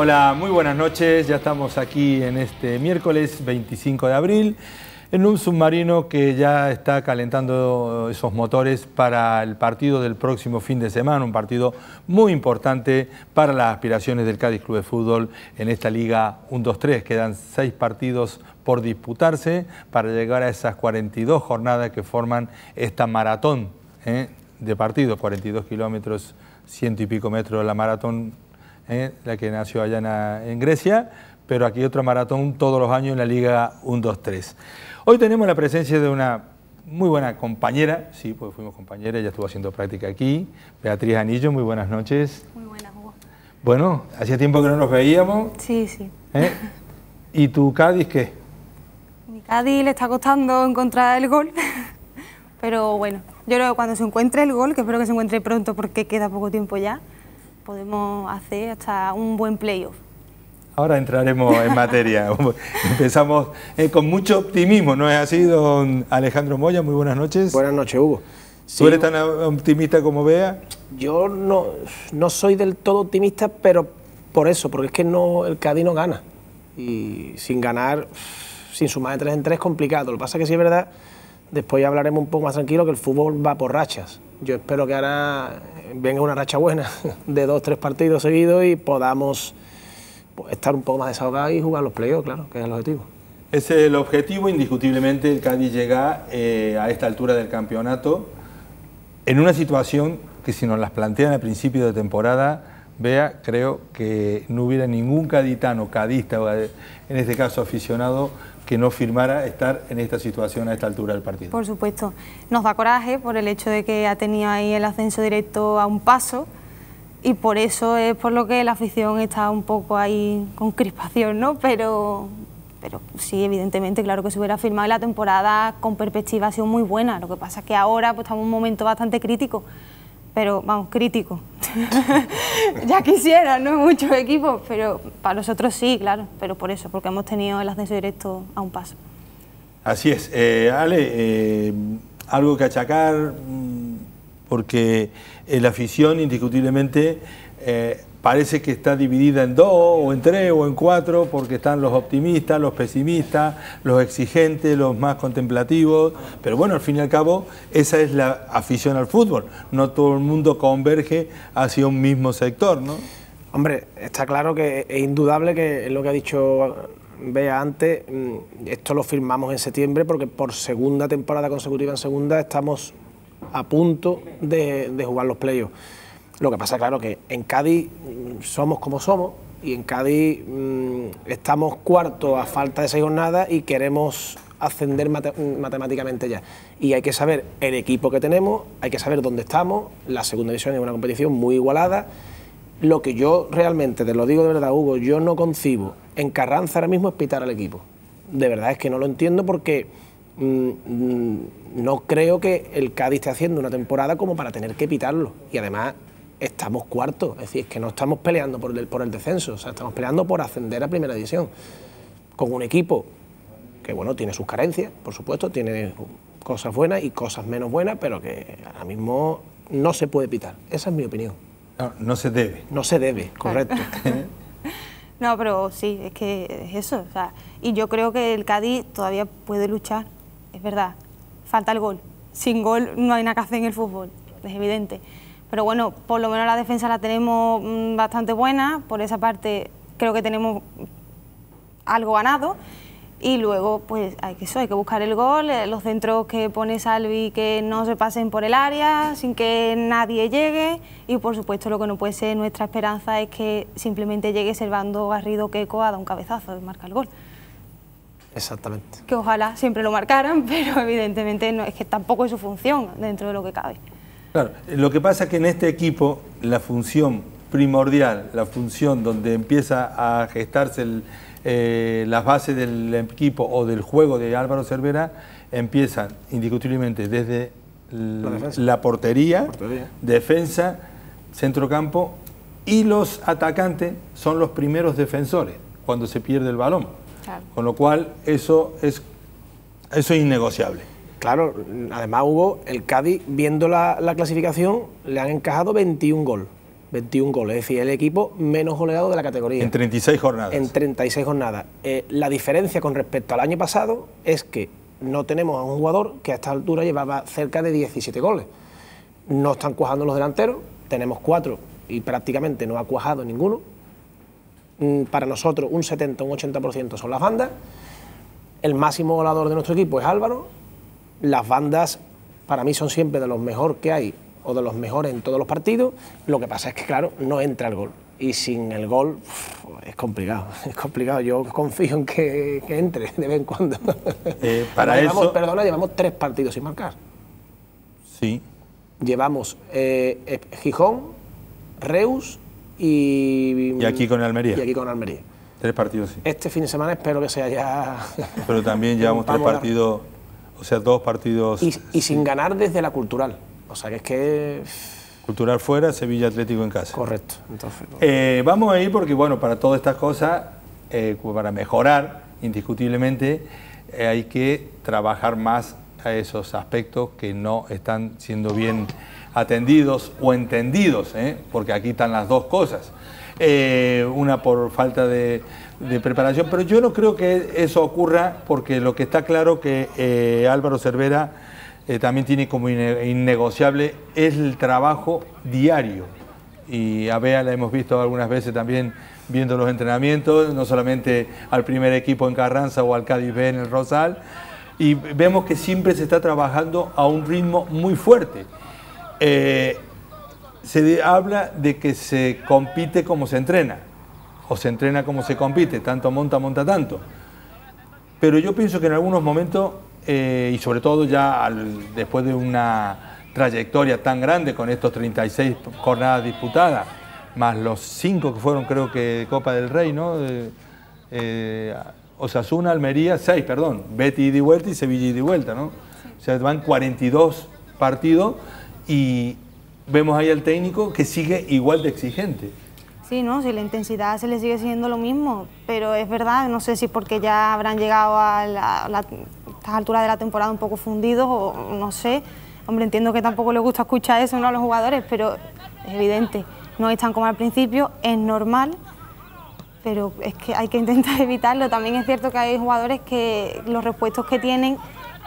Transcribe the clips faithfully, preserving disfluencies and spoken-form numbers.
Hola, muy buenas noches. Ya estamos aquí en este miércoles veinticinco de abril en un submarino que ya está calentando esos motores para el partido del próximo fin de semana, un partido muy importante para las aspiraciones del Cádiz Club de Fútbol en esta Liga uno dos tres. Quedan seis partidos por disputarse para llegar a esas cuarenta y dos jornadas que forman esta maratón ¿eh? de partidos, cuarenta y dos kilómetros, ciento y pico metros de la maratón, ¿eh? la que nació allá en, en Grecia, pero aquí otra maratón todos los años en la Liga uno dos tres. Hoy tenemos la presencia de una muy buena compañera, sí, porque fuimos compañeras, ella estuvo haciendo práctica aquí, Beatriz Anillo, muy buenas noches. Muy buenas, Hugo. Bueno, hacía tiempo que no nos veíamos. Sí, sí. ¿Eh? ¿Y tu Cádiz qué? Mi Cádiz le está costando encontrar el gol, pero bueno, yo creo que cuando se encuentre el gol, que espero que se encuentre pronto porque queda poco tiempo ya, podemos hacer hasta un buen playoff. Ahora entraremos en materia. Empezamos eh, con mucho optimismo, ¿no es así, don Alejandro Moya? Muy buenas noches. Buenas noches, Hugo. Sí, ¿Tú eres tan optimista como Bea? Yo no, no soy del todo optimista, pero por eso, porque es que no, el Cádiz no gana. Y sin ganar, sin sumar de tres en tres es complicado. Lo que pasa es que sí es verdad, después ya hablaremos un poco más tranquilo, que el fútbol va por rachas. Yo espero que ahora venga una racha buena de dos, tres partidos seguidos y podamos pues, estar un poco más desahogados y jugar los playoffs, claro, que es el objetivo. Ese es el objetivo, indiscutiblemente el Cádiz llega eh, a esta altura del campeonato en una situación que si nos las plantean al principio de temporada, Bea, creo que no hubiera ningún caditano, cadista, en este caso aficionado, que no firmara estar en esta situación a esta altura del partido. Por supuesto, nos da coraje por el hecho de que ha tenido ahí el ascenso directo a un paso y por eso es por lo que la afición está un poco ahí con crispación, ¿no? Pero, pero sí, evidentemente, claro que se hubiera firmado la temporada con perspectiva ha sido muy buena. Lo que pasa es que ahora pues, estamos en un momento bastante crítico, pero vamos, crítico. Ya quisiera, ¿no? Muchos equipos, pero para nosotros sí, claro, pero por eso, porque hemos tenido el ascenso directo a un paso. Así es. Eh, Ale, eh, algo que achacar, porque la afición indiscutiblemente eh, parece que está dividida en dos, o en tres, o en cuatro, porque están los optimistas, los pesimistas, los exigentes, los más contemplativos, pero bueno, al fin y al cabo, esa es la afición al fútbol, no todo el mundo converge hacia un mismo sector, ¿no? Hombre, está claro que es indudable que es lo que ha dicho Bea antes, esto lo firmamos en septiembre porque por segunda temporada consecutiva en segunda estamos a punto de, de jugar los playoffs. Lo que pasa, claro, que en Cádiz somos como somos y en Cádiz mmm, estamos cuarto a falta de seis jornadas y queremos ascender mate matemáticamente ya. Y hay que saber el equipo que tenemos, hay que saber dónde estamos. La segunda división es una competición muy igualada. Lo que yo realmente, te lo digo de verdad, Hugo, yo no concibo en Carranza ahora mismo es pitar al equipo. De verdad es que no lo entiendo porque mmm, mmm, no creo que el Cádiz esté haciendo una temporada como para tener que pitarlo. Y además estamos cuartos, es decir, es que no estamos peleando por el, por el descenso, o sea, estamos peleando por ascender a primera división, con un equipo que, bueno, tiene sus carencias, por supuesto, tiene cosas buenas y cosas menos buenas, pero que ahora mismo no se puede pitar, esa es mi opinión. No, no se debe. No se debe, correcto. No, pero sí, es que es eso, o sea, y yo creo que el Cádiz todavía puede luchar, es verdad, falta el gol, sin gol no hay nada que hacer en el fútbol, es evidente. Pero bueno, por lo menos la defensa la tenemos bastante buena, por esa parte creo que tenemos algo ganado y luego pues hay que, eso, hay que buscar el gol, los centros que pone Salvi que no se pasen por el área sin que nadie llegue y por supuesto lo que no puede ser nuestra esperanza es que simplemente llegue Servando Garrido Queco a dar un cabezazo y marcar el gol. Exactamente. Que ojalá siempre lo marcaran, pero evidentemente no, es que tampoco es su función dentro de lo que cabe. Claro, lo que pasa es que en este equipo la función primordial, la función donde empieza a gestarse el, eh, las bases del equipo o del juego de Álvaro Cervera, empiezan indiscutiblemente desde la, la portería, portería, defensa, centrocampo y los atacantes son los primeros defensores cuando se pierde el balón. Claro. Con lo cual eso es, eso es innegociable. Claro, además Hugo, el Cádiz, viendo la, la clasificación, le han encajado veintiún goles. veintiún goles, es decir, el equipo menos goleado de la categoría. En treinta y seis jornadas. En treinta y seis jornadas. Eh, la diferencia con respecto al año pasado es que no tenemos a un jugador que a esta altura llevaba cerca de diecisiete goles. No están cuajando los delanteros, tenemos cuatro y prácticamente no ha cuajado ninguno. Para nosotros un setenta, un ochenta por ciento son las bandas. El máximo goleador de nuestro equipo es Álvaro. Las bandas para mí son siempre de los mejores que hay o de los mejores en todos los partidos. Lo que pasa es que, claro, no entra el gol. Y sin el gol uf, es complicado, es complicado. Yo confío en que, que entre de vez en cuando. Eh, para llevamos, eso... Perdona, llevamos tres partidos sin marcar. Sí. Llevamos eh, Gijón, Reus y... Y aquí con Almería. Y aquí con Almería. Tres partidos, sí. Este fin de semana espero que sea ya... Pero también llevamos tres partidos, o sea, dos partidos... Y, y sí. sin ganar desde la Cultural. O sea, que es que... Cultural fuera, Sevilla Atlético en casa. Correcto. Entonces, no. eh, vamos a ir porque, bueno, para todas estas cosas, eh, para mejorar, indiscutiblemente, eh, hay que trabajar más a esos aspectos que no están siendo bien atendidos o entendidos, ¿eh? Porque aquí están las dos cosas. Eh, una por falta de, de preparación, pero yo no creo que eso ocurra porque lo que está claro que eh, Álvaro Cervera eh, también tiene como innegociable es el trabajo diario. Y a Bea la hemos visto algunas veces también viendo los entrenamientos, no solamente al primer equipo en Carranza o al Cádiz B en el Rosal, y vemos que siempre se está trabajando a un ritmo muy fuerte. Eh, se de, habla de que se compite como se entrena, o se entrena como se compite, tanto monta, monta tanto. Pero yo pienso que en algunos momentos, eh, y sobre todo ya al, después de una trayectoria tan grande con estos treinta y seis jornadas disputadas, más los cinco que fueron creo que de Copa del Rey, ¿no? De, eh, Osasuna, Almería, seis, perdón, Betis ida y vuelta y Sevilla ida y vuelta, ¿no? O sea, van cuarenta y dos partidos y vemos ahí al técnico que sigue igual de exigente. Sí, no, si la intensidad se le sigue siendo lo mismo, pero es verdad, no sé si porque ya habrán llegado a, la, a, la, a estas alturas de la temporada un poco fundidos o no sé. Hombre, entiendo que tampoco les gusta escuchar eso, ¿no?, a los jugadores, pero es evidente, no están como al principio, es normal, pero es que hay que intentar evitarlo. También es cierto que hay jugadores que los repuestos que tienen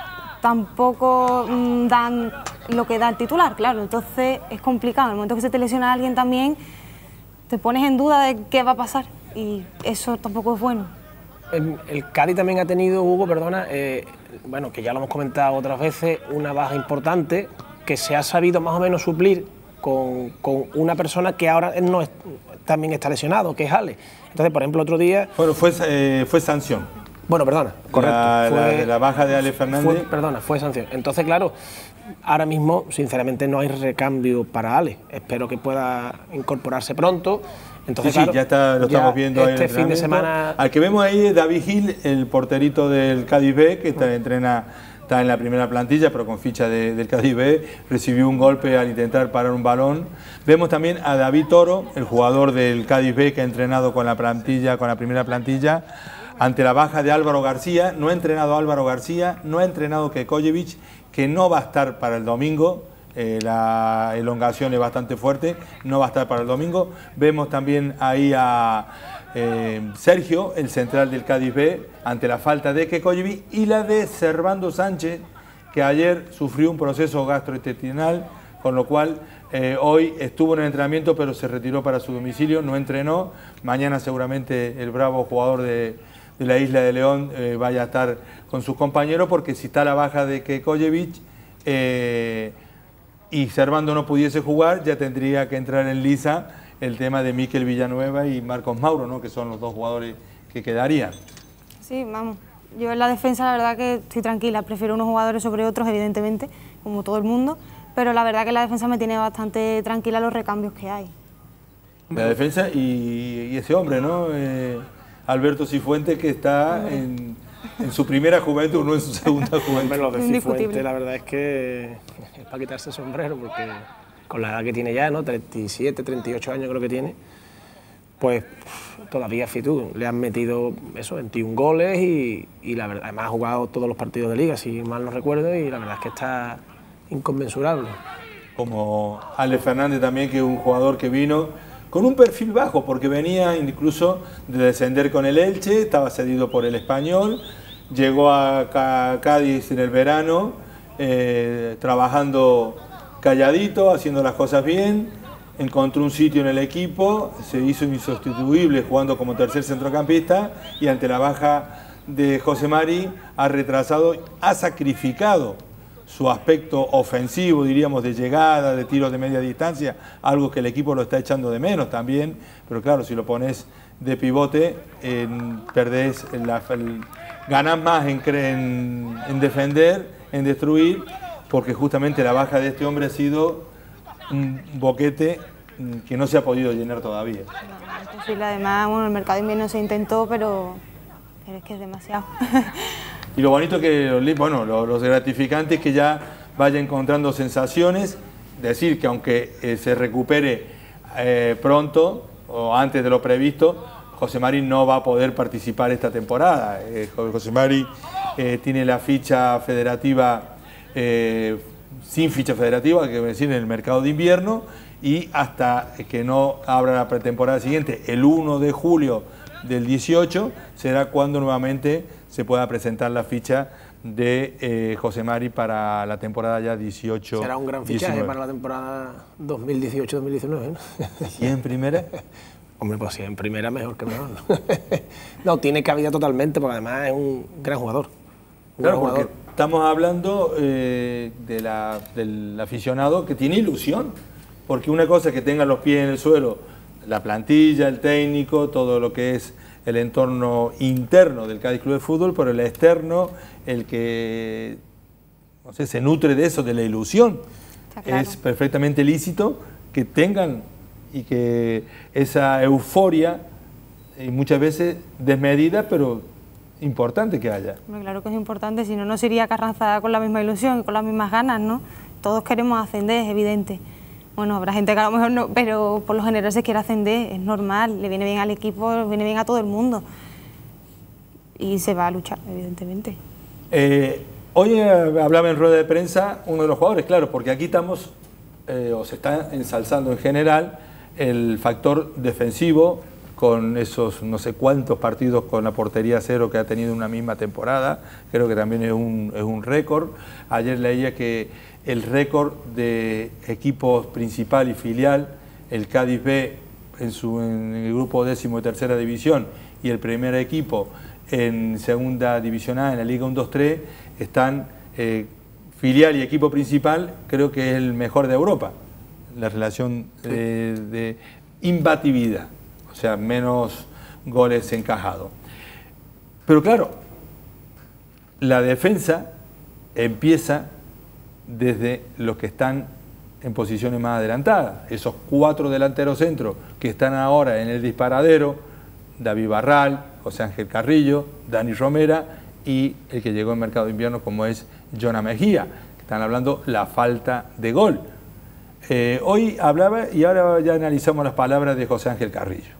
tampoco mmm, dan lo que da el titular, claro, entonces es complicado. En el momento que se te lesiona a alguien también te pones en duda de qué va a pasar y eso tampoco es bueno. El, el Cádiz también ha tenido, Hugo, perdona, eh, bueno, que ya lo hemos comentado otras veces, una baja importante que se ha sabido más o menos suplir con, con una persona que ahora no es, también está lesionado, que es Ale. Entonces, por ejemplo, otro día... Bueno, fue, eh, fue sanción. Bueno, perdona, correcto. La, fue, la, la baja de Ale Fernández. Fue, perdona, fue sanción. Entonces, claro, ahora mismo, sinceramente, no hay recambio para Ale. Espero que pueda incorporarse pronto. Entonces, sí, sí, claro, ya está, lo estamos viendo este ahí. Este fin de semana. Al que vemos ahí es David Gil, el porterito del Cádiz B, que está, entrena, está en la primera plantilla, pero con ficha de, del Cádiz B. Recibió un golpe al intentar parar un balón. Vemos también a David Toro, el jugador del Cádiz B, que ha entrenado con la plantilla, con la primera plantilla. Ante la baja de Álvaro García, no ha entrenado Álvaro García, no ha entrenado Kekojevic, que no va a estar para el domingo, eh, la elongación es bastante fuerte, no va a estar para el domingo. Vemos también ahí a eh, Sergio, el central del Cádiz B, ante la falta de Kekojevic y la de Servando Sánchez, que ayer sufrió un proceso gastrointestinal, con lo cual eh, hoy estuvo en el entrenamiento pero se retiró para su domicilio, no entrenó. Mañana seguramente el bravo jugador de... de la Isla de León eh, vaya a estar con sus compañeros, porque si está la baja de Kekojevic eh, y Servando no pudiese jugar, ya tendría que entrar en lisa el tema de Mikel Villanueva y Marcos Mauro, ¿no?, que son los dos jugadores que quedarían. Sí, vamos, yo en la defensa la verdad que estoy tranquila, prefiero unos jugadores sobre otros, evidentemente, como todo el mundo, pero la verdad que la defensa me tiene bastante tranquila los recambios que hay. La defensa y, y ese hombre, ¿no?, eh, Alberto Cifuentes, que está en, en su primera juventud, no en su segunda juventud. Lo de Cifuentes, la verdad es que es para quitarse el sombrero, porque con la edad que tiene ya, ¿no?, treinta y siete, treinta y ocho años creo que tiene, pues todavía fitu, le han metido eso, veintiún goles y, y la verdad, además ha jugado todos los partidos de liga, si mal no recuerdo, y la verdad es que está inconmensurable. como Ale Fernández también, que es un jugador que vino con un perfil bajo, porque venía incluso de descender con el Elche, estaba cedido por el Español, llegó a Cádiz en el verano, eh, trabajando calladito, haciendo las cosas bien, encontró un sitio en el equipo, se hizo insustituible jugando como tercer centrocampista y ante la baja de José Mari ha retrasado, ha sacrificado su aspecto ofensivo, diríamos, de llegada, de tiros de media distancia, algo que el equipo lo está echando de menos también, pero claro, si lo pones de pivote, eh, perdés, la, el, ganás más en, en, en defender, en destruir, porque justamente la baja de este hombre ha sido un boquete que no se ha podido llenar todavía. No, es posible. Además, bueno, el mercado de invierno se intentó, pero, pero es que es demasiado. Y lo bonito que, bueno, lo, lo gratificante es que ya vaya encontrando sensaciones, decir que aunque eh, se recupere eh, pronto o antes de lo previsto, José Mari no va a poder participar esta temporada. Eh, José Mari eh, tiene la ficha federativa, eh, sin ficha federativa, que decir, en el mercado de invierno, y hasta que no abra la pretemporada siguiente, el uno de julio del dieciocho, será cuando nuevamente se pueda presentar la ficha de eh, José Mari para la temporada ya dieciocho. Será un gran fichaje diecinueve. Para la temporada dos mil dieciocho dos mil diecinueve, ¿no? ¿Y en primera? Hombre, pues sí, en primera mejor que mejor. No, tiene cabida totalmente, porque además es un gran jugador. Un claro, gran porque jugador. Estamos hablando eh, de la, del aficionado que tiene ilusión, porque una cosa es que tenga los pies en el suelo, la plantilla, el técnico, todo lo que es el entorno interno del Cádiz Club de Fútbol, pero el externo, el que no sé, se nutre de eso, de la ilusión. Claro. Es perfectamente lícito que tengan y que esa euforia, y muchas veces desmedida, pero importante que haya. Claro que es importante, si no, no sería Carranza con la misma ilusión, con las mismas ganas, ¿no? Todos queremos ascender, es evidente. Bueno, habrá gente que a lo mejor no, pero por lo general se quiere ascender, es normal, le viene bien al equipo, le viene bien a todo el mundo. Y se va a luchar, evidentemente. Eh, hoy hablaba en rueda de prensa uno de los jugadores, claro, porque aquí estamos, eh, o se está ensalzando en general, el factor defensivo, con esos no sé cuántos partidos con la portería cero que ha tenido en una misma temporada, creo que también es un, es un récord. Ayer leía que el récord de equipos principal y filial, el Cádiz B en, su, en el grupo décimo y tercera división y el primer equipo en segunda división A, en la Liga uno dos tres, están eh, filial y equipo principal, creo que es el mejor de Europa, la relación eh, de imbatividad. O sea, menos goles encajados. Pero claro, la defensa empieza desde los que están en posiciones más adelantadas. Esos cuatro delanteros centros que están ahora en el disparadero, David Barral, José Ángel Carrillo, Dani Romera y el que llegó en mercado de invierno como es Jonah Mejía. Están hablando la falta de gol. Eh, hoy hablaba y ahora ya analizamos las palabras de José Ángel Carrillo.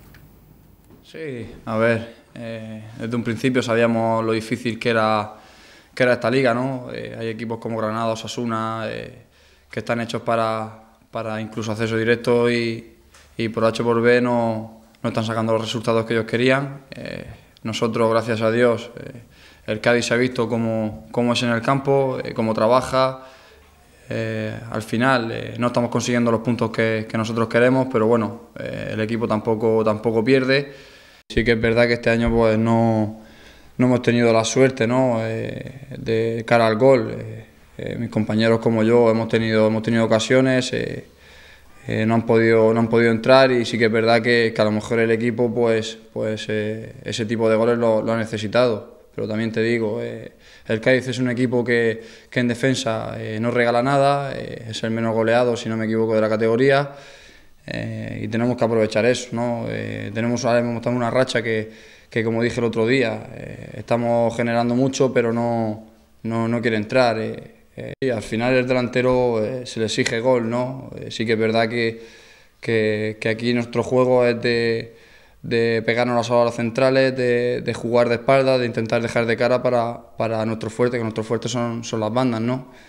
Sí, a ver, eh, desde un principio sabíamos lo difícil que era, que era esta liga, ¿no? Eh, hay equipos como Granada, Osasuna, eh, que están hechos para, para incluso acceso directo y, y por H por B no, no están sacando los resultados que ellos querían. Eh, nosotros, gracias a Dios, eh, el Cádiz se ha visto cómo, cómo es en el campo, eh, cómo trabaja. Eh, al final eh, no estamos consiguiendo los puntos que, que nosotros queremos, pero bueno, eh, el equipo tampoco, tampoco pierde. Sí que es verdad que este año pues no, no hemos tenido la suerte, ¿no? eh, de cara al gol. Eh, eh, mis compañeros como yo hemos tenido, hemos tenido ocasiones, eh, eh, no, han podido, no han podido entrar y sí que es verdad que, que a lo mejor el equipo pues, pues eh, ese tipo de goles lo, lo ha necesitado. Pero también te digo, eh, el Cádiz es un equipo que, que en defensa eh, no regala nada, eh, es el menos goleado, si no me equivoco, de la categoría. Eh, y tenemos que aprovechar eso, ¿no? Eh, tenemos ahora mismo estamos en una racha que, que, como dije el otro día, eh, estamos generando mucho, pero no, no, no quiere entrar. Eh, eh, y al final el delantero eh, se le exige gol, ¿no? Eh, sí que es verdad que, que, que aquí nuestro juego es de, de pegarnos las alas centrales, de, de jugar de espalda, de intentar dejar de cara para, para nuestro fuerte, que nuestro fuerte son, son las bandas, ¿no?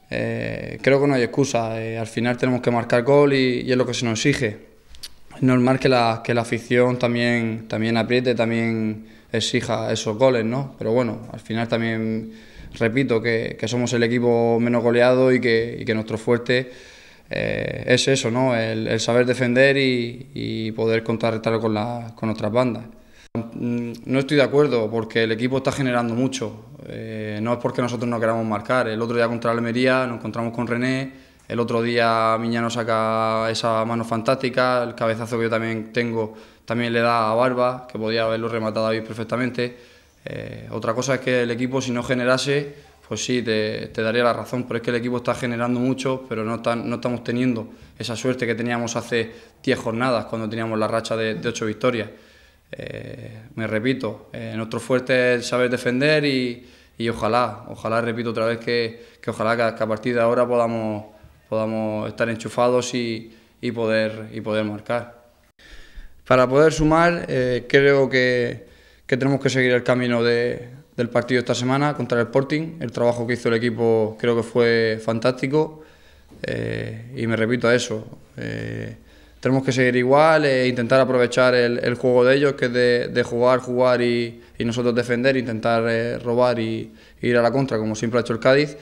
eh, creo que no hay excusa. Eh, al final tenemos que marcar gol y, y es lo que se nos exige. Es normal que la, que la afición también, también apriete, también exija esos goles, ¿no? Pero bueno, al final también repito que, que somos el equipo menos goleado y que, y que nuestro fuerte eh, es eso, ¿no? El, el saber defender y, y poder contrarrestarlo con, la, con otras bandas. No estoy de acuerdo porque el equipo está generando mucho, eh, no es porque nosotros no queramos marcar. El otro día contra la Almería nos encontramos con René. El otro día Miñano saca esa mano fantástica, el cabezazo que yo también tengo también le da a Barba, que podía haberlo rematado ahí perfectamente. Eh, otra cosa es que el equipo, si no generase, pues sí, te, te daría la razón, pero es que el equipo está generando mucho, pero no, tan, no estamos teniendo esa suerte que teníamos hace diez jornadas, cuando teníamos la racha de, de ocho victorias. Eh, me repito, eh, nuestro fuerte es saber defender y, y ojalá, ojalá, repito otra vez, que, que ojalá que, que a partir de ahora podamos... podamos estar enchufados y, y, poder, y poder marcar. Para poder sumar, eh, creo que, que tenemos que seguir el camino de, del partido esta semana contra el Sporting. El trabajo que hizo el equipo creo que fue fantástico eh, y me repito a eso. Eh, tenemos que seguir igual e intentar aprovechar el, el juego de ellos, que es de, de jugar, jugar y, y nosotros defender, intentar eh, robar y, y ir a la contra, como siempre ha hecho el Cádiz.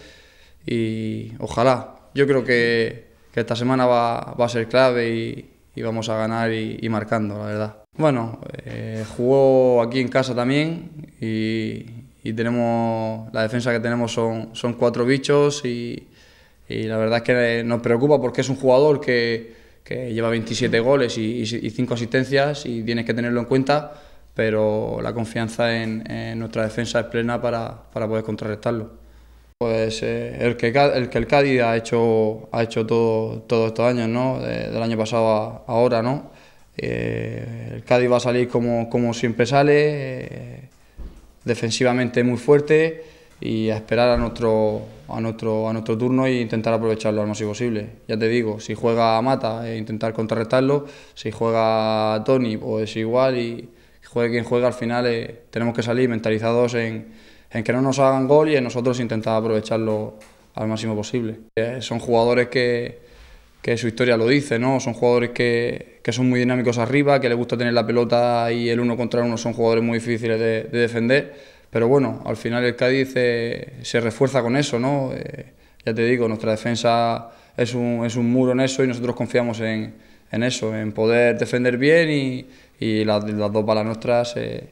Y ojalá. Yo creo que, que esta semana va, va a ser clave y, y vamos a ganar y, y marcando, la verdad. Bueno, eh, jugó aquí en casa también y, y tenemos la defensa que tenemos son, son cuatro bichos y, y la verdad es que nos preocupa porque es un jugador que, que lleva veintisiete goles y, y cinco asistencias y tienes que tenerlo en cuenta, pero la confianza en, en nuestra defensa es plena para, para poder contrarrestarlo. Pues eh, el, que, el que el Cádiz ha hecho, ha hecho todo, todos estos años, ¿no? De, del año pasado a ahora, ¿no? Eh, el Cádiz va a salir como, como siempre sale, eh, defensivamente muy fuerte y a esperar a nuestro, a, nuestro, a nuestro turno e intentar aprovecharlo al máximo posible. Ya te digo, si juega Mata, e intentar contrarrestarlo, si juega Toni, pues igual, y juegue quien juega, al final eh, tenemos que salir mentalizados en en que no nos hagan gol y en nosotros intentar aprovecharlo al máximo posible. Eh, son jugadores que, que su historia lo dice, ¿no? Son jugadores que, que son muy dinámicos arriba, que les gusta tener la pelota y el uno contra uno, son jugadores muy difíciles de, de defender, pero bueno, al final el Cádiz eh, se refuerza con eso, ¿no? Eh, ya te digo, nuestra defensa es un, es un muro en eso y nosotros confiamos en, en eso, en poder defender bien y, y las, las dos balas nuestras eh,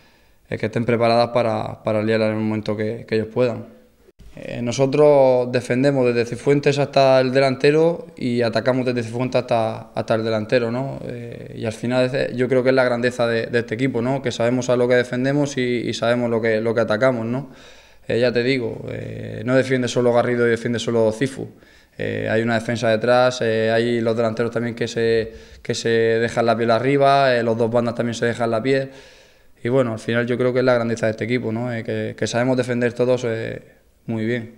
que estén preparadas para, para liarla en el momento que, que ellos puedan. Eh, nosotros defendemos desde Cifuentes hasta el delantero y atacamos desde Cifuentes hasta, hasta el delantero, ¿no? Eh, y al final yo creo que es la grandeza de, de este equipo, ¿no? Que sabemos a lo que defendemos y, y sabemos lo que, lo que atacamos, ¿no? Eh, ya te digo, eh, no defiende solo Garrido y defiende solo Cifu. Eh, hay una defensa detrás, eh, hay los delanteros también que se, que se dejan la piel arriba, eh, los dos bandas también se dejan la piel. Y bueno, al final yo creo que es la grandeza de este equipo, ¿no? Eh, que, que sabemos defender todos eh, muy bien.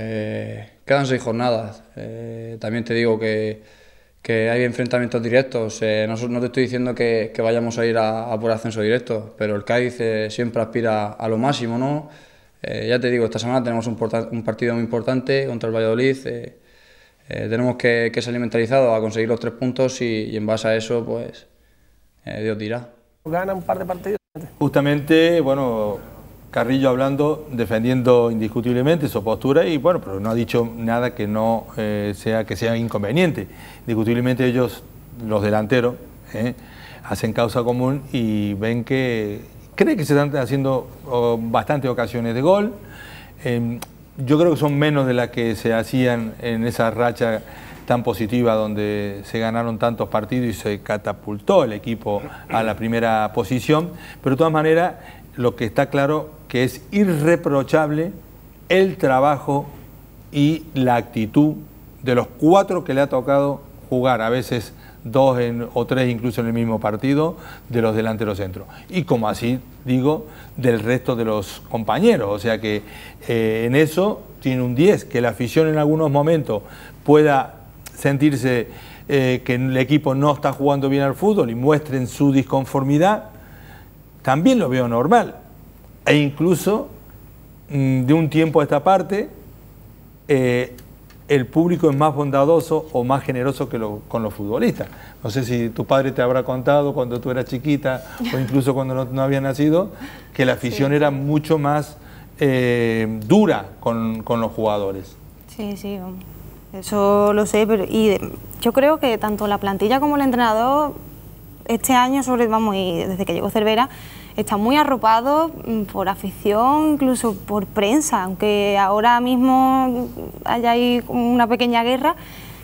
Eh, quedan seis jornadas. Eh, también te digo que, que hay enfrentamientos directos. Eh, no, no te estoy diciendo que, que vayamos a ir a, a por ascenso directo, pero el Cádiz eh, siempre aspira a lo máximo, ¿no? Eh, ya te digo, esta semana tenemos un, un partido muy importante contra el Valladolid. Eh, eh, tenemos que, que salir mentalizados a conseguir los tres puntos y, y en base a eso, pues, eh, Dios dirá. Gana un par de partidos. Justamente, bueno, Carrillo hablando, defendiendo indiscutiblemente su postura y bueno, pero no ha dicho nada que no eh, sea que sea inconveniente. Indiscutiblemente ellos, los delanteros, eh, hacen causa común y ven que cree que se están haciendo oh, bastantes ocasiones de gol. Eh, yo creo que son menos de las que se hacían en esa racha tan positiva donde se ganaron tantos partidos y se catapultó el equipo a la primera posición, pero de todas maneras lo que está claro que es irreprochable el trabajo y la actitud de los cuatro que le ha tocado jugar, a veces dos en, o tres incluso en el mismo partido, de los delanteros centros. Y como así digo, del resto de los compañeros, o sea que eh, en eso tiene un diez, que la afición en algunos momentos pueda sentirse eh, que el equipo no está jugando bien al fútbol y muestren su disconformidad, también lo veo normal. E incluso mmm, de un tiempo a esta parte, eh, el público es más bondadoso o más generoso que lo, con los futbolistas. No sé si tu padre te habrá contado cuando tú eras chiquita o incluso cuando no, no habías nacido, que la afición sí. era mucho más eh, dura con, con los jugadores. Sí, sí, eso lo sé, pero y yo creo que tanto la plantilla como el entrenador este año, sobre vamos, y desde que llegó Cervera, está muy arropado por afición, incluso por prensa, aunque ahora mismo haya ahí una pequeña guerra.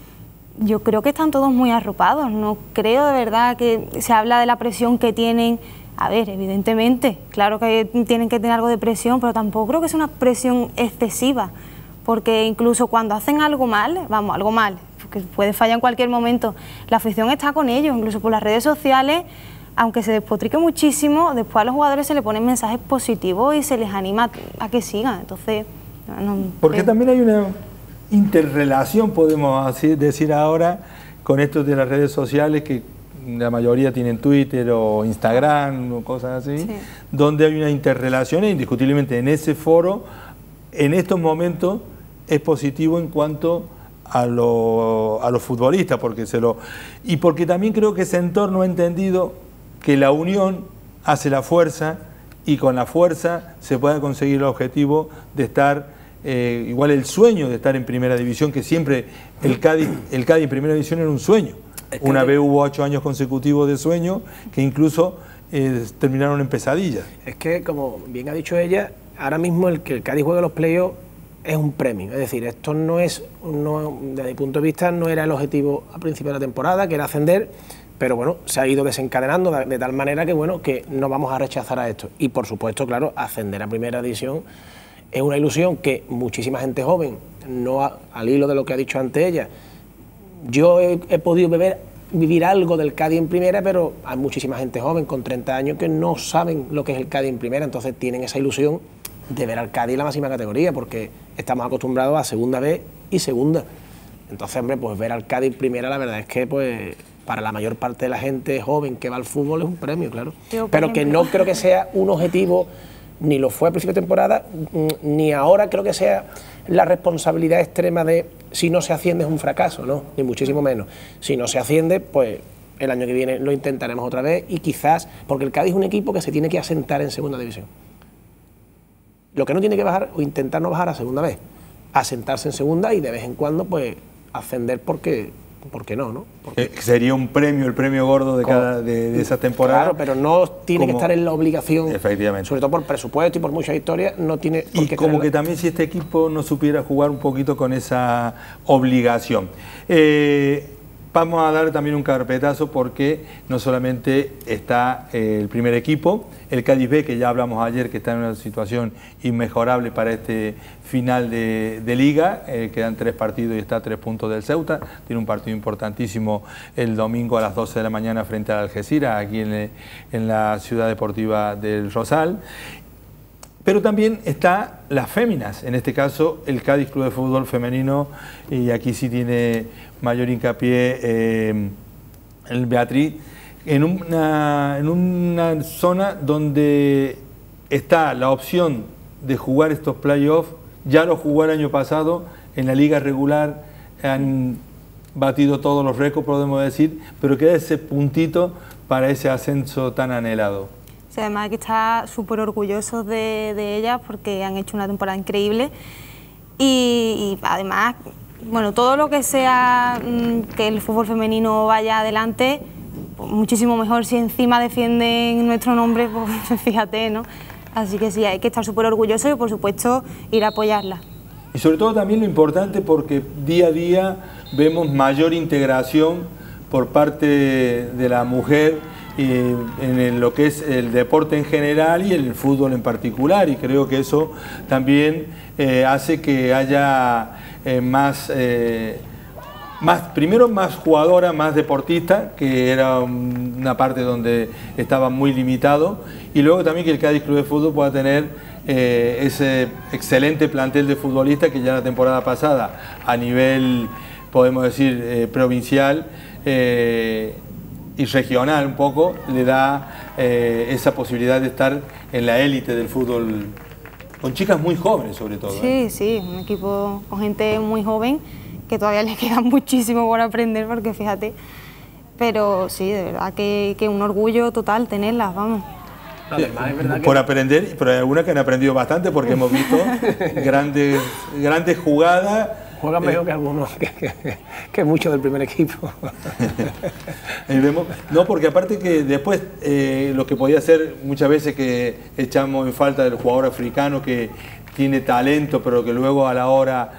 Yo creo que están todos muy arropados, no creo de verdad que se habla de la presión que tienen. A ver, evidentemente, claro que tienen que tener algo de presión, pero tampoco creo que sea una presión excesiva, porque incluso cuando hacen algo mal, vamos, algo mal, que puede fallar en cualquier momento, la afición está con ellos, incluso por las redes sociales. Aunque se despotrique muchísimo, después a los jugadores se les ponen mensajes positivos y se les anima a que sigan. Entonces, no, porque creo. también hay una interrelación, podemos así decir ahora, con esto de las redes sociales, que la mayoría tienen Twitter o Instagram o cosas así, sí. donde hay una interrelación e indiscutiblemente en ese foro, en estos momentos, es positivo en cuanto a, lo, a los futbolistas, porque se lo y porque también creo que ese entorno ha entendido que la unión hace la fuerza y con la fuerza se puede conseguir el objetivo de estar, eh, igual el sueño de estar en primera división, que siempre el Cádiz, el Cádiz en primera división era un sueño. Es que Una vez hubo ocho años consecutivos de sueño que incluso eh, terminaron en pesadillas. Es que, como bien ha dicho ella, ahora mismo el que el Cádiz juegue los playoffs es un premio. Es decir, esto no es, no, desde mi punto de vista, no era el objetivo a principio de la temporada, que era ascender. Pero bueno, se ha ido desencadenando de, de tal manera que bueno, que no vamos a rechazar a esto. Y por supuesto, claro, ascender a primera división es una ilusión que muchísima gente joven, no ha, al hilo de lo que ha dicho antes ella, yo he, he podido beber, vivir algo del Cádiz en primera, pero hay muchísima gente joven con treinta años que no saben lo que es el Cádiz en primera, entonces tienen esa ilusión de ver al Cádiz en la máxima categoría, porque estamos acostumbrados a segunda B y segunda. Entonces, hombre, pues ver al Cádiz en primera, la verdad es que pues para la mayor parte de la gente joven que va al fútbol es un premio, claro. Yo, pero ejemplo, que no creo que sea un objetivo, ni lo fue a principio de temporada, ni ahora creo que sea la responsabilidad extrema de si no se asciende es un fracaso, no, ni muchísimo menos. Si no se asciende, pues el año que viene lo intentaremos otra vez y quizás, porque el Cádiz es un equipo que se tiene que asentar en segunda división. Lo que no tiene que bajar o intentar no bajar a segunda vez, asentarse en segunda y de vez en cuando pues ascender porque... ¿Por qué no? no? Porque eh, sería un premio, el premio gordo de, cada, de, de esa temporada. Claro, pero no tiene como, que estar en la obligación, efectivamente. Sobre todo por presupuesto y por muchas historias, no tiene por y qué como tenerla. Que también si este equipo no supiera jugar un poquito con esa obligación. Eh, vamos a dar también un carpetazo porque no solamente está eh, el primer equipo, el Cádiz B, que ya hablamos ayer, que está en una situación inmejorable para este final de, de Liga, eh, quedan tres partidos y está a tres puntos del Ceuta, tiene un partido importantísimo el domingo a las doce de la mañana frente al Algeciras, aquí en, en la Ciudad Deportiva del Rosal. Pero también está las féminas, en este caso el Cádiz Club de Fútbol Femenino, y aquí sí tiene mayor hincapié eh, el Beatriz, en una, en una zona donde está la opción de jugar estos playoffs. Ya lo jugó el año pasado, en la liga regular han batido todos los récords, podemos decir, pero queda ese puntito para ese ascenso tan anhelado. Sí, además hay que estar súper orgullosos de, de ellas porque han hecho una temporada increíble y, y además, bueno, todo lo que sea mmm, que el fútbol femenino vaya adelante, pues muchísimo mejor. Si encima defienden nuestro nombre, pues fíjate, ¿no? Así que sí, hay que estar súper orgullosos y por supuesto ir a apoyarla. Y sobre todo también lo importante porque día a día vemos mayor integración por parte de la mujer eh, en el, lo que es el deporte en general y el fútbol en particular, y creo que eso también eh, hace que haya eh, más, eh, más, primero más jugadora, más deportista, que era una parte donde estaba muy limitado, y luego también que el Cádiz Club de Fútbol pueda tener eh, ese excelente plantel de futbolistas que ya la temporada pasada a nivel, podemos decir, eh, provincial eh, y regional un poco, le da eh, esa posibilidad de estar en la élite del fútbol, con chicas muy jóvenes sobre todo. Sí, ¿eh? sí, un equipo con gente muy joven que todavía le queda muchísimo por aprender, porque fíjate, pero sí, de verdad que, que un orgullo total tenerlas, vamos. Además, es verdad por que... aprender, pero hay algunas que han aprendido bastante porque hemos visto grandes, grandes jugadas. Juegan mejor eh, que algunos, que, que, que muchos del primer equipo. No, porque aparte que después eh, lo que podía ser muchas veces que echamos en falta del jugador africano que tiene talento, pero que luego a la hora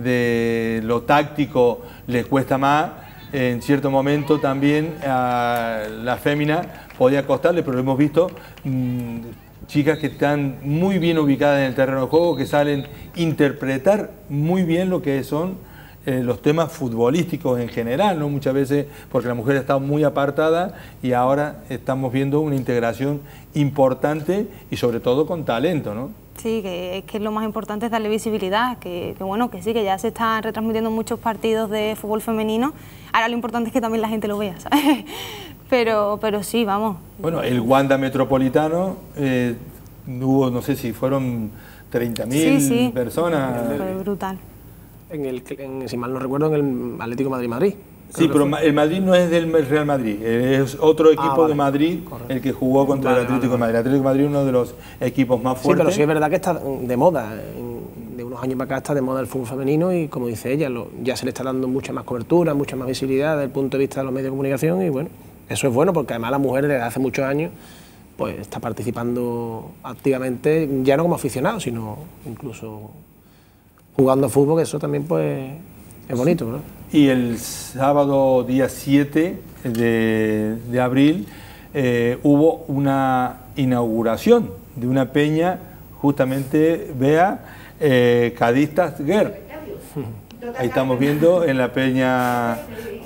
de lo táctico les cuesta más, en cierto momento también a la fémina podía costarle, pero lo hemos visto mmm, chicas que están muy bien ubicadas en el terreno de juego, que salen interpretar muy bien lo que son eh, los temas futbolísticos en general, ¿no? Muchas veces porque la mujer está muy apartada y ahora estamos viendo una integración importante y sobre todo con talento, ¿no? Sí, que es que lo más importante es darle visibilidad, que, que bueno, que sí, que ya se están retransmitiendo muchos partidos de fútbol femenino, ahora lo importante es que también la gente lo vea, ¿sabes? Pero, pero sí, vamos. Bueno, el Wanda Metropolitano, eh, hubo, no sé si fueron treinta mil sí, sí. personas. Fue brutal. En el, en, si mal no recuerdo, en el Atlético Madrid-Madrid. Sí, pero fue. El Madrid no es del Real Madrid, es otro equipo ah, vale. de Madrid, correcto, el que jugó contra vale, el Atlético vale, vale. de Madrid. El Atlético de Madrid es uno de los equipos más fuertes. Sí, pero sí es verdad que está de moda. De unos años para acá está de moda el fútbol femenino y, como dice ella, lo, ya se le está dando mucha más cobertura, mucha más visibilidad desde el punto de vista de los medios de comunicación y bueno, eso es bueno porque además la mujer desde hace muchos años pues está participando activamente, ya no como aficionado, sino incluso jugando a fútbol, que eso también pues es bonito, ¿no? Y el sábado día siete de, de abril eh, hubo una inauguración de una peña, justamente, vea, eh, Cadistas Girl. Ahí estamos viendo en la peña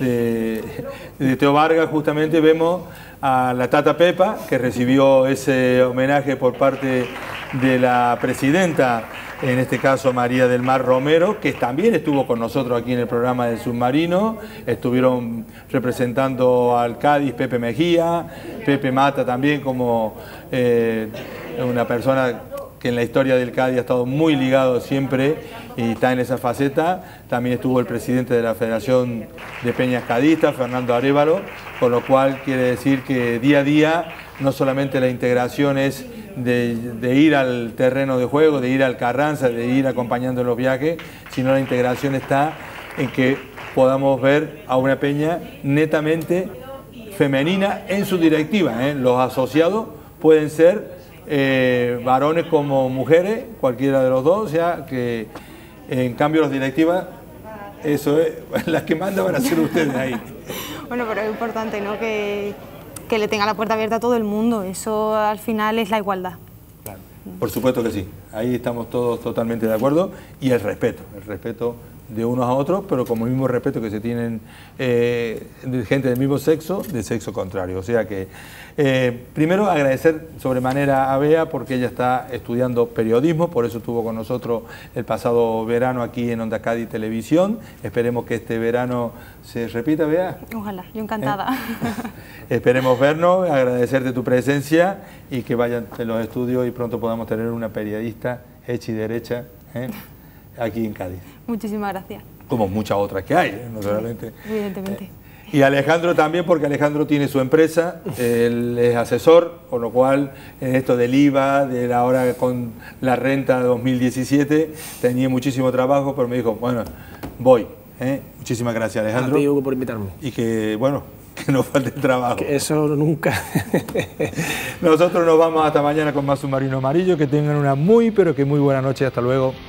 de, de Teo Vargas, justamente vemos a la Tata Pepa, que recibió ese homenaje por parte de la presidenta, en este caso María del Mar Romero, que también estuvo con nosotros aquí en el programa del Submarino. Estuvieron representando al Cádiz Pepe Mejía, Pepe Mata también como eh, una persona que en la historia del Cádiz ha estado muy ligado siempre y está en esa faceta. También estuvo el presidente de la Federación de Peñas Cadistas, Fernando Arévalo, con lo cual quiere decir que día a día no solamente la integración es de, de ir al terreno de juego, de ir al Carranza, de ir acompañando los viajes, sino la integración está en que podamos ver a una peña netamente femenina en su directiva, ¿eh? Los asociados pueden ser eh, varones como mujeres, cualquiera de los dos, o sea que en cambio las directivas, eso es, las que mandan van a ser ustedes ahí. Bueno, pero es importante, ¿no?, que, que le tenga la puerta abierta a todo el mundo, eso al final es la igualdad. Claro. Por supuesto que sí, ahí estamos todos totalmente de acuerdo, y el respeto, el respeto de unos a otros, pero como el mismo respeto que se tienen eh, de gente del mismo sexo, de sexo contrario. O sea que, eh, primero agradecer sobremanera a Bea porque ella está estudiando periodismo, por eso estuvo con nosotros el pasado verano aquí en Onda Cádiz Televisión. Esperemos que este verano se repita, Bea. Ojalá, yo encantada. ¿Eh? Esperemos vernos, agradecerte tu presencia y que vayan en los estudios y pronto podamos tener una periodista hecha y derecha, ¿eh?, aquí en Cádiz. Muchísimas gracias. Como muchas otras que hay, ¿eh? No solamente. Evidentemente. Eh, y Alejandro también, porque Alejandro tiene su empresa, él es asesor, con lo cual en esto del I V A, de la hora con la renta de dos mil diecisiete, tenía muchísimo trabajo, pero me dijo, bueno, voy. ¿eh? Muchísimas gracias, Alejandro. A ti, Hugo, por invitarme. Y que, bueno, que no falte el trabajo. Que eso nunca. Nosotros nos vamos hasta mañana con más Submarino Amarillo. Que tengan una muy, pero que muy buena noche. Hasta luego.